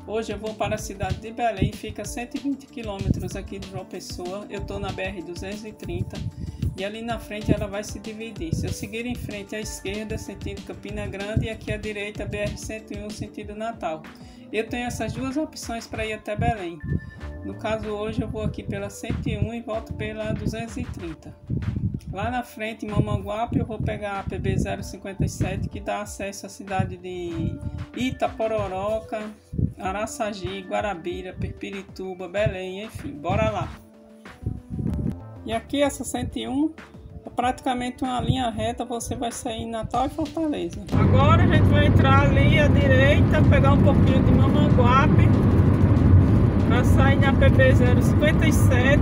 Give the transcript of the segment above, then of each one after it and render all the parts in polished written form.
Hoje eu vou para a cidade de Belém, fica a 120 km aqui de João Pessoa. Eu estou na BR-230 e ali na frente ela vai se dividir. Se eu seguir em frente à esquerda, sentido Campina Grande, e aqui à direita, BR-101, sentido Natal. Eu tenho essas duas opções para ir até Belém. No caso, hoje eu vou aqui pela 101 e volto pela 230. Lá na frente, em Mamanguape, eu vou pegar a PB 057, que dá acesso à cidade de Itapororoca, Araçagi, Guarabira, Pirpirituba, Belém, enfim, bora lá. E aqui essa 101 é praticamente uma linha reta, você vai sair em Natal e Fortaleza. Agora a gente vai entrar ali à direita, pegar um pouquinho de Mamanguape, para sair na PB 057,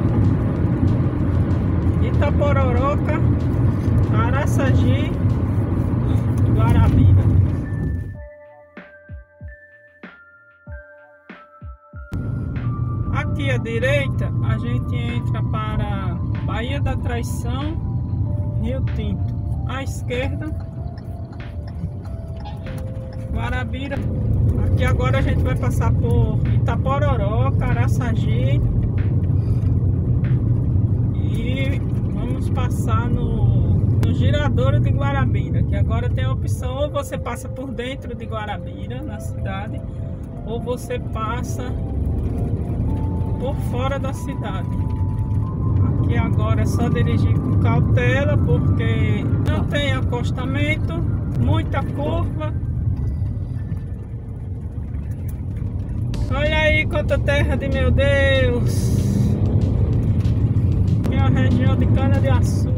Itapororoca, Araçagi, Guarabira. Aqui à direita a gente entra para Baía da Traição, Rio Tinto. À esquerda, Guarabira. Aqui agora a gente vai passar por Itapororoca, Araçagi e vamos passar no Giradouro de Guarabira, que agora tem a opção, ou você passa por dentro de Guarabira, na cidade, ou você passa por fora da cidade. Aqui agora é só dirigir com cautela, porque não tem acostamento, muita curva. Olha aí quanta terra de meu Deus! Aqui é a região de cana-de-açúcar.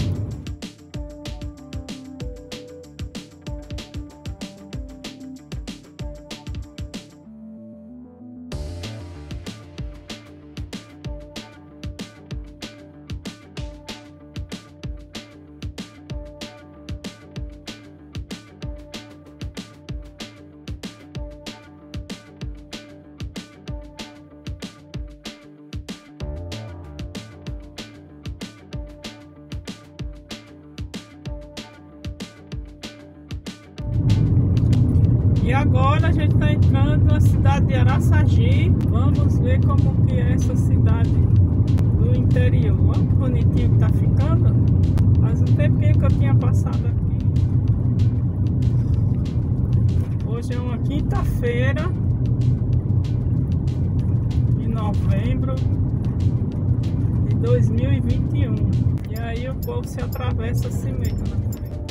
E agora a gente está entrando na cidade de Araçagi. Vamos ver como que é essa cidade do interior. Olha que bonitinho que tá ficando. Faz um tempinho que eu tinha passado aqui. Hoje é uma quinta-feira de novembro de 2021. E aí o povo se atravessa assim mesmo, né?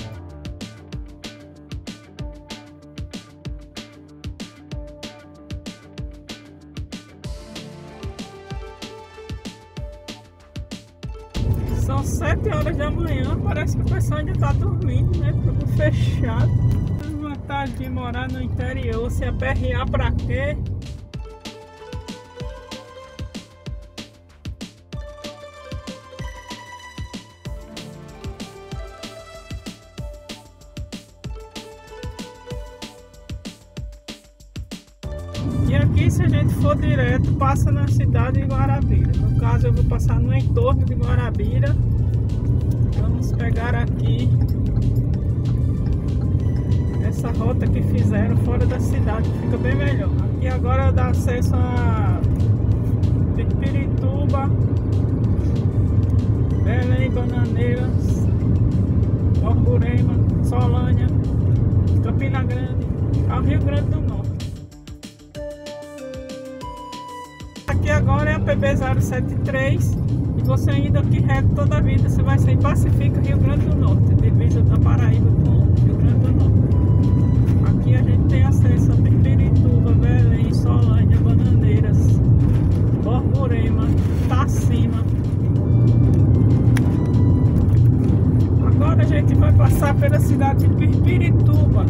São 7 horas da manhã, parece que o pessoal ainda está dormindo, né? Tudo fechado. A vantagem de morar no interior, se aperrear pra quê? E aqui, se a gente for direto, passa na cidade de Guarabira. No caso, eu vou passar no entorno de Guarabira. Vamos pegar aqui essa rota que fizeram fora da cidade, que fica bem melhor. Aqui agora dá acesso a Pirpirituba, Belém, Bananeiras, Borborema, Solânia, Campina Grande, ao Rio Grande do Norte. Aqui agora é a PB 073 e você indo aqui reto toda a vida, você vai ser em Pacifica, Rio Grande do Norte, divisa da Paraíba com Rio Grande do Norte. Aqui a gente tem acesso a Pirpirituba, Belém, Solânia, Bananeiras, Borborema, Tacima. Agora a gente vai passar pela cidade de Pirpirituba.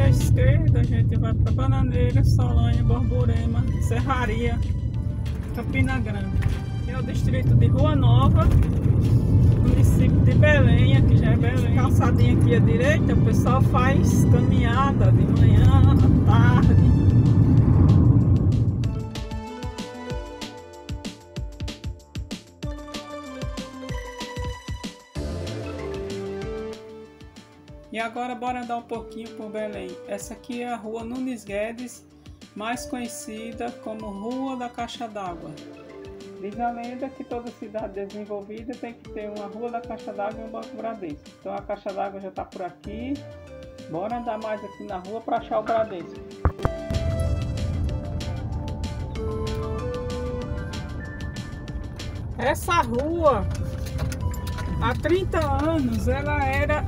à esquerda a gente vai para Bananeira, Solânia, Borborema, Serraria, Campina Grande. É o distrito de Rua Nova, município de Belém, aqui já é Belém. Calçadinha aqui à direita, o pessoal faz caminhada de manhã, à tarde. E agora bora andar um pouquinho por Belém. Essa aqui é a Rua Nunes Guedes, mais conhecida como Rua da Caixa d'Água. Diz a lenda que toda cidade desenvolvida tem que ter uma Rua da Caixa d'Água e um Banco Bradesco. Então a Caixa d'Água já está por aqui. Bora andar mais aqui na rua para achar o Bradesco. Essa rua, há 30 anos, ela era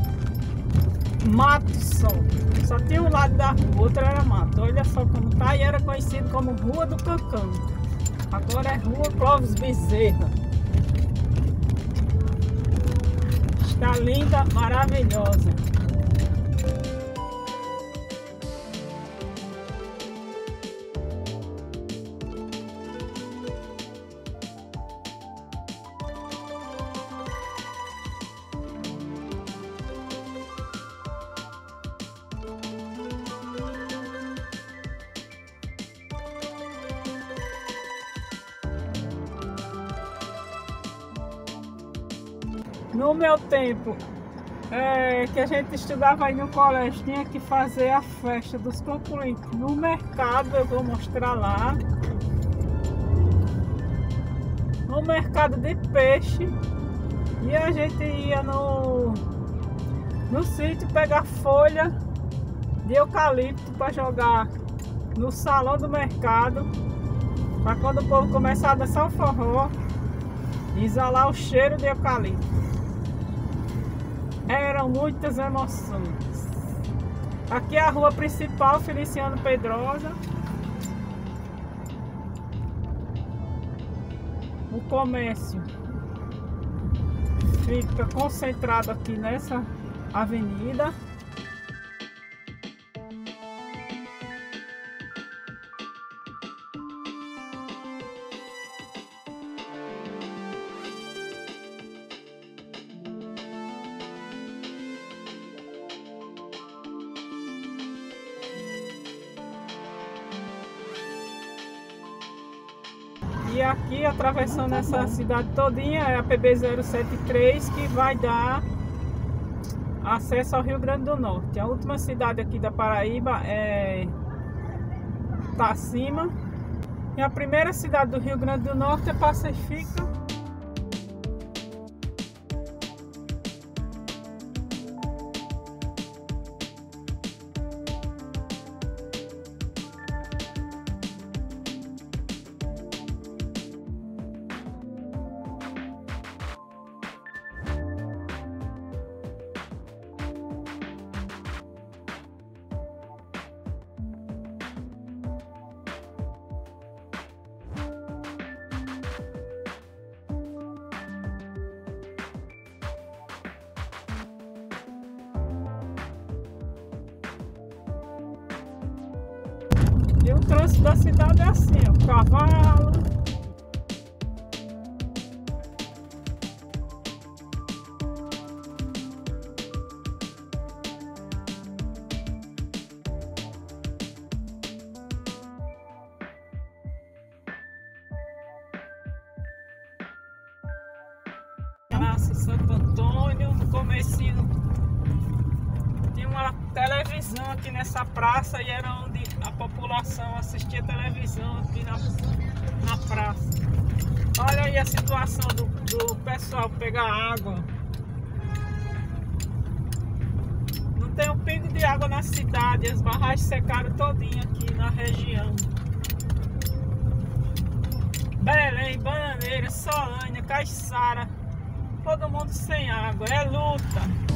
mato só tinha um lado da rua, outro era mato. Olha só como tá, e era conhecido como Rua do Cacão. Agora é Rua Clóvis Bezerra. Está linda, maravilhosa. No meu tempo, que a gente estudava aí no colégio, tinha que fazer a festa dos concluintes no mercado. Eu vou mostrar lá. No mercado de peixe. E a gente ia no sítio pegar folha de eucalipto para jogar no salão do mercado. Para quando o povo começar a dançar o forró, exalar o cheiro de eucalipto. Eram muitas emoções. Aqui é a rua principal, Feliciano Pedrosa. O comércio fica concentrado aqui nessa avenida. E aqui, atravessando essa cidade todinha, é a PB-073, que vai dar acesso ao Rio Grande do Norte. A última cidade aqui da Paraíba é Tacima. E a primeira cidade do Rio Grande do Norte é Pacifica. E o trânsito da cidade é assim, ó, cavalo. Praça Santo Antônio, no comecinho tinha uma televisão aqui nessa praça e era onde a população assistia televisão aqui na praça. Olha aí a situação do pessoal pegar água. Não tem um pingo de água na cidade, as barragens secaram todinha aqui na região. Belém, Bananeira, Solânia, Caiçara, todo mundo sem água, é luta.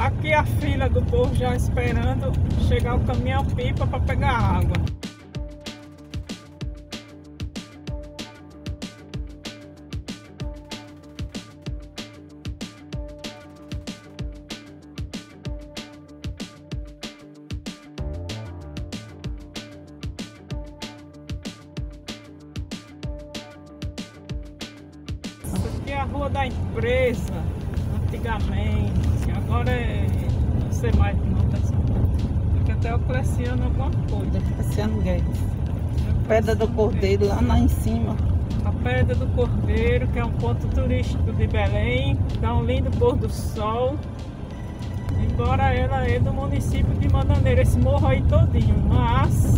Aqui a fila do povo já esperando chegar o caminhão-pipa para pegar água. Essa aqui é a rua da empresa, antigamente. Agora não sei mais de nome dessa rua. Aqui até o Cleciano alguma coisa. Cleciano Guedes. Pedra do Cordeiro lá em cima. A Pedra do Cordeiro, que é um ponto turístico de Belém, dá um lindo pôr do sol. Embora ela é do município de Bananeira, esse morro aí todinho, mas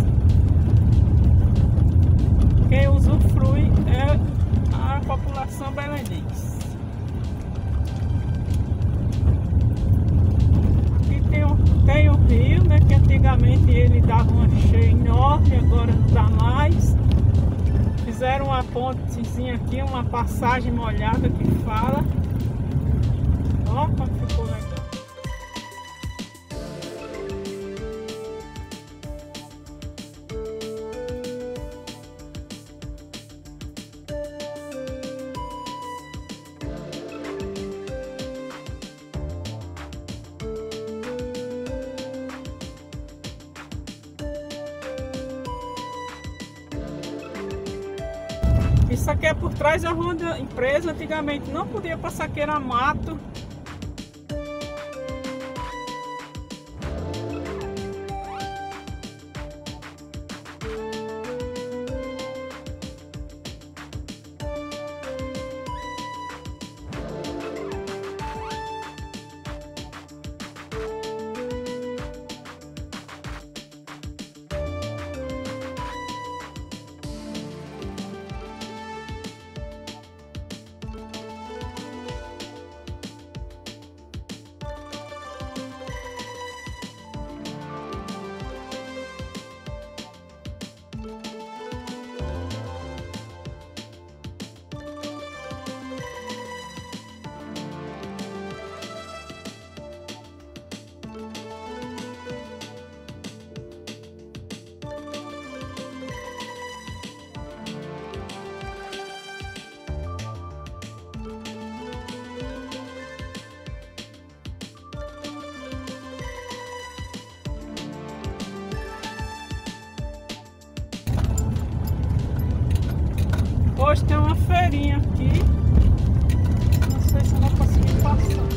quem usufrui é a população belenense. Aqui tem o rio, né, que antigamente ele dava uma cheia enorme, agora não dá mais. Fizeram uma pontezinha aqui, uma passagem molhada que fala. Ó como ficou legal. Isso aqui é por trás da rua da empresa. Antigamente não podia passar, aqui era mato. Hoje tem uma feirinha aqui. Não sei se eu vou conseguir passar.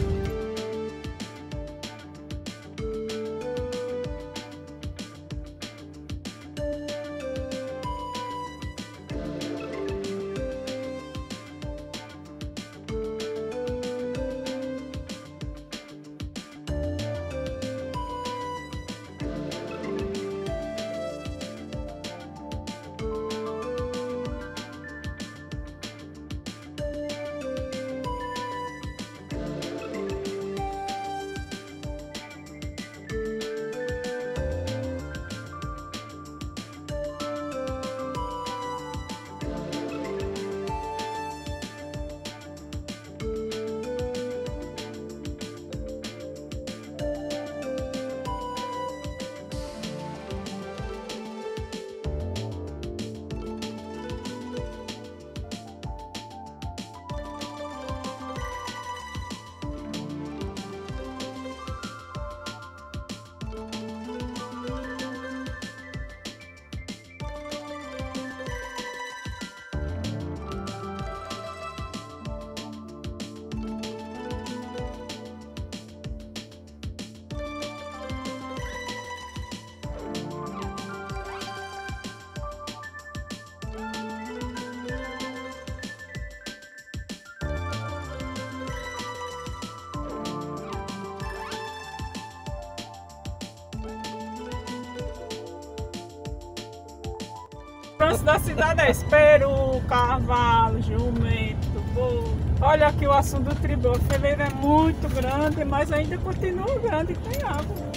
Trânsito da cidade é peru, cavalo, jumento, boi. Olha aqui o assunto do tribo. A fileira é muito grande, mas ainda continua grande e tem água.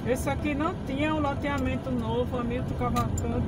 Esse aqui não tinha um loteamento novo, Hamilton Cavalcante.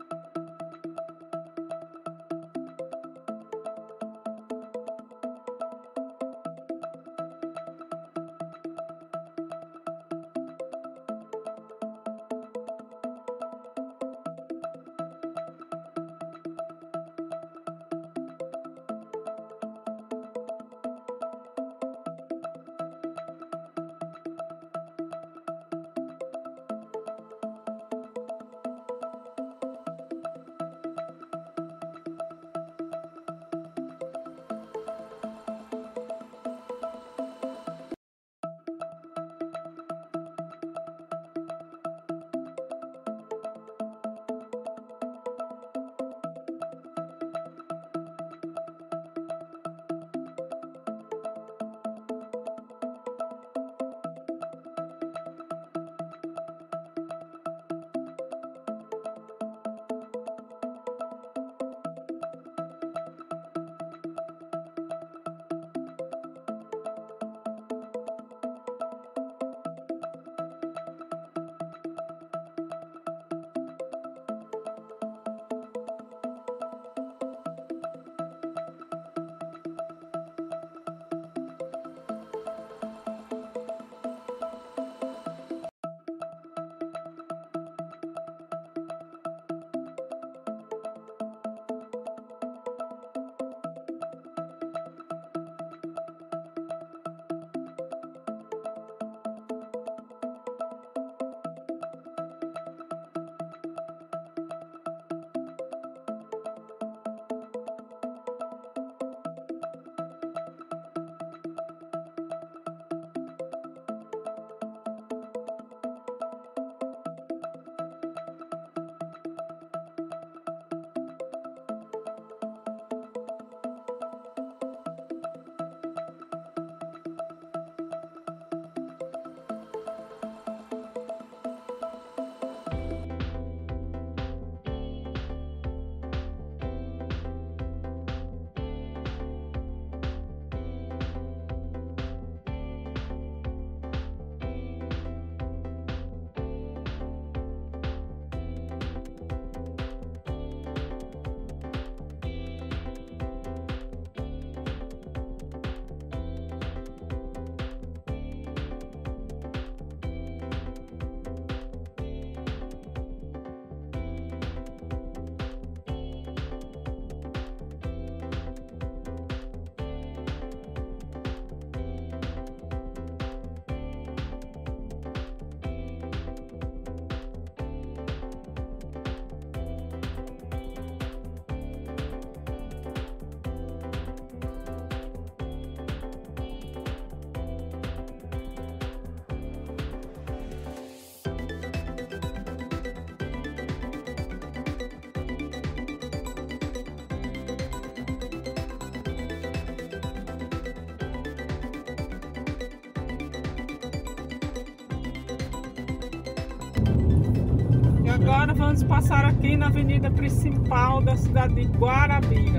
Agora vamos passar aqui na avenida principal da cidade de Guarabira.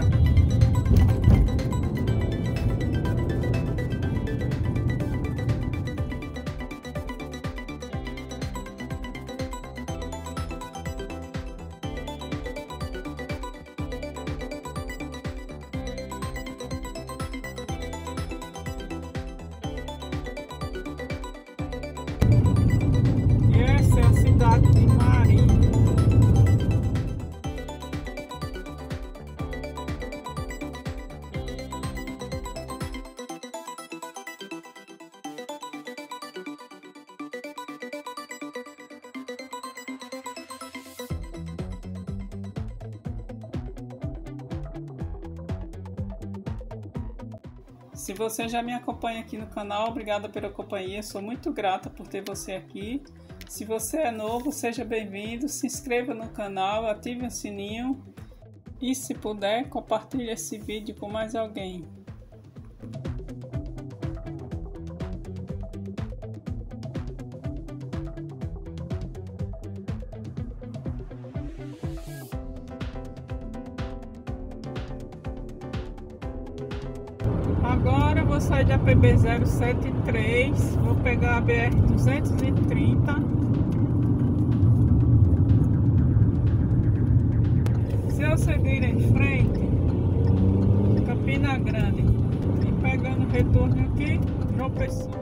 Essa é a cidade de Marim. Se você já me acompanha aqui no canal, obrigada pela companhia, sou muito grata por ter você aqui. Se você é novo, seja bem-vindo, se inscreva no canal, ative o sininho e, se puder, compartilhe esse vídeo com mais alguém. Agora eu vou sair da PB 073, vou pegar a BR 230. Se eu seguir em frente, Campina Grande, e pegando retorno aqui, João Pessoa.